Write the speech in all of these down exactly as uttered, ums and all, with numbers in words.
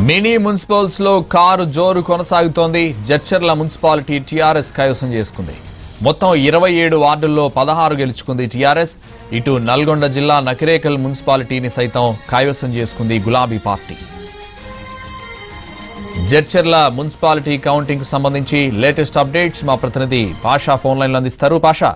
Mini municipals లో car జోరు కొనసాగుతోంది. జడ్చర్ల మున్సిపాలిటీ టీఆర్ఎస్ కైవసం చేసుకుంది. మొత్తం ఇరవై ఏడు వార్డుల్లో పదహారు గెలుచుకుంది టీఆర్ఎస్. ఇటు నల్గొండ జిల్లా నకిరేకల్ మున్సిపాలిటీని సైతం కైవసం చేసుకుంది గులాబీ పార్టీ. జడ్చర్ల మున్సిపాలిటీ కౌంటింగ్ కు సంబంధించి లేటెస్ట్ అప్డేట్స్ మా ప్రతినిధి పాషా ఫోన్ లైన్ లో అందిస్తారు. పాషా,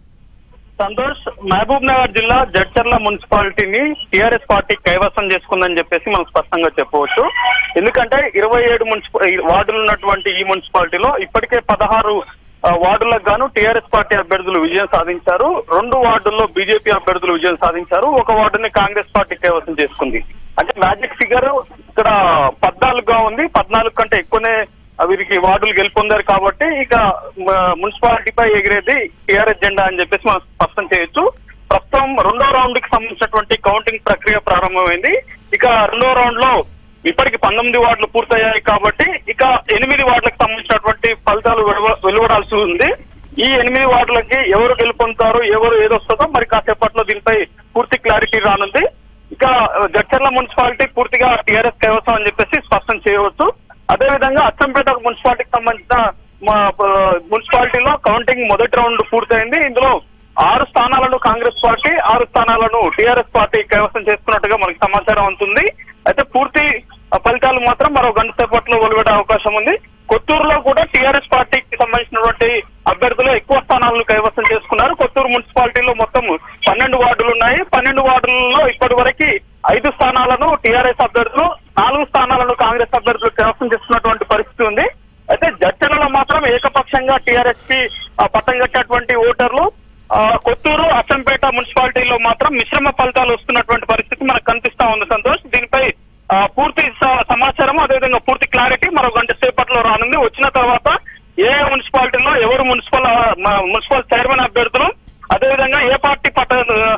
సంతోష్, మహబూబ్ నగర్ జిల్లా జడ్చర్ల మున్సిపాలిటీని టీఆర్ఎస్ పార్టీ కైవసం చేసుకుందని చెప్పేసి మనం స్పష్టంగా చెప్పవచ్చు. ఎందుకంటే ఇరవై ఏడు మున్సిపల్ వార్డులు ఉన్నటువంటి ఈ మున్సిపాలిటీలో ఇప్పటికే పదహారు వార్డులకు గాను టీఆర్ఎస్ పార్టీ అభ్యర్థులు విజయం సాధించారు. రెండు వార్డుల్లో బీజేపీ అభ్యర్థులు విజయం సాధించారు. ఒక వార్డుని కాంగ్రెస్ పార్టీ కైవసం చేసుకుంది. అంటే మ్యాజిక్ ఫిగర్ ఇక్కడ పద్నాలుగుగా ఉంది. పద్నాలుగు కంటే ఎక్కువనే వీరికి వార్డులు గెలుపొందారు కాబట్టి ఇక మున్సిపాలిటీపై ఎగిరేది టీఆర్ఎస్ జెండా అని చెప్పేసి మనం స్పష్టం చేయొచ్చు. ప్రస్తుతం రెండో రౌండ్ కి సంబంధించినటువంటి కౌంటింగ్ ప్రక్రియ ప్రారంభమైంది. ఇక రెండో రౌండ్ లో ఇప్పటికి పంతొమ్మిది వార్డులు పూర్తయ్యాయి కాబట్టి ఇక ఎనిమిది వార్డులకు సంబంధించినటువంటి ఫలితాలు వెలువడాల్సి ఉంది. ఈ ఎనిమిది వార్డులకి ఎవరు గెలుపొందుతారు, ఎవరు ఏదొస్తుందో మరి కాసేపట్లో దీనిపై పూర్తి క్లారిటీ రానుంది. ఇక జడ్చర్ల మున్సిపాలిటీ పూర్తిగా టీఆర్ఎస్ కైవసం అని చెప్పేసి స్పష్టం చేయవచ్చు. అదేవిధంగా అచ్చంపేట మున్సిపాలిటీకి సంబంధించిన మున్సిపాలిటీలో కౌంటింగ్ మొదటి రౌండ్ పూర్తయింది. ఇందులో ఆరు స్థానాలను కాంగ్రెస్ పార్టీ, ఆరు స్థానాలను టీఆర్ఎస్ పార్టీ కైవసం చేసుకున్నట్టుగా మనకి సమాచారం అందుతుంది. అయితే పూర్తి ఫలితాలు మాత్రం మరో గంట సేపట్లో వెలువడే అవకాశం ఉంది. కొత్తూరులో కూడా టీఆర్ఎస్ పార్టీకి సంబంధించినటువంటి అభ్యర్థులు ఎక్కువ స్థానాలను కైవసం చేసుకున్నారు. కొత్తూరు మున్సిపాలిటీలో మొత్తం పన్నెండు వార్డులు ఉన్నాయి. పన్నెండు వార్డులలో ఇప్పటి వరకు ఐదు స్థానాలను టీఆర్ఎస్ అభ్యర్థులు, నాలుగు స్థానాలను కాంగ్రెస్ అభ్యర్థులు కైవసం చేసుకున్నటువంటి పరిస్థితి ఉంది. అయితే జడ్చర్లలో మాత్రం ఏకపక్షంగా టీఆర్ఎస్ కి పట్టం కట్టినటువంటి ఓటర్లు, కొత్తూరు, అచ్చంపేట మున్సిపాలిటీలో మాత్రం మిశ్రమ ఫలితాలు వస్తున్నటువంటి పరిస్థితి మనకు కనిపిస్తా ఉంది. సంతోష్, దీనిపై పూర్తి సమాచారం అదేవిధంగా పూర్తి క్లారిటీ మరో గంట సేపట్లో రానుంది. వచ్చిన తర్వాత ఏ మున్సిపాలిటీలో ఎవరు మున్సిపల్ మున్సిపల్ చైర్మన్ అభ్యర్థులు, అదేవిధంగా ఏ పార్టీ పట్ట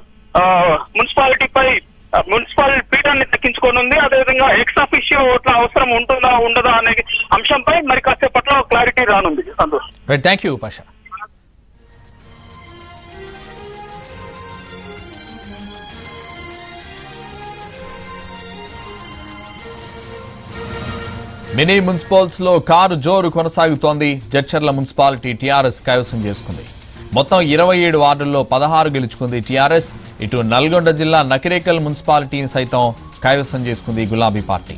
మున్సిపాలిటీపై మున్సిపల్ పీఠాన్ని దక్కించుకోనుంది, అదేవిధంగా ఎక్స్ అఫిషియో ఓట్ల అవసరం ఉంటుందా ఉండదా అనే అంశంపై మరి కాసేపట్లో క్లారిటీ రానుంది. Santosh, thank you Pasha. Mini municipals లో కారు జోరు కొనసాగుతోంది. జడ్చర్ల మున్సిపాలిటీ టీఆర్ఎస్ కైవసం చేసుకుంది. మొత్తం ఇరవై ఏడు వార్డుల్లో పదహారు గెలుచుకుంది టీఆర్ఎస్. ఇటు నల్గొండ జిల్లా నకిరేకల్ మున్సిపాలిటీని సైతం కైవసం చేసుకుంది గులాబీ పార్టీ.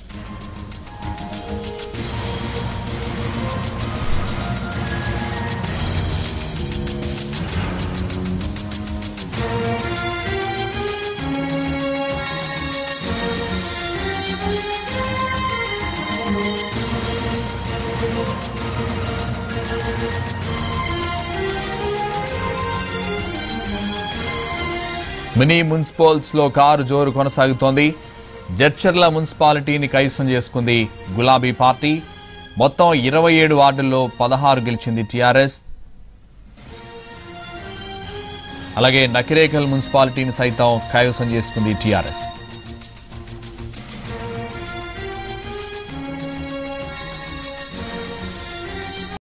మినీ మున్సిపల్స్ లో కారు జోరు కొనసాగుతోంది. జడ్చర్ల మున్సిపాలిటీని కైవసం చేసుకుంది గులాబీ పార్టీ. మొత్తం ఇరవై ఏడు వార్డుల్లో పదహారు గెలిచింది టీఆర్ఎస్. అలాగే నకిరేకల్ మున్సిపాలిటీని సైతం కైవసం చేసుకుంది టీఆర్ఎస్.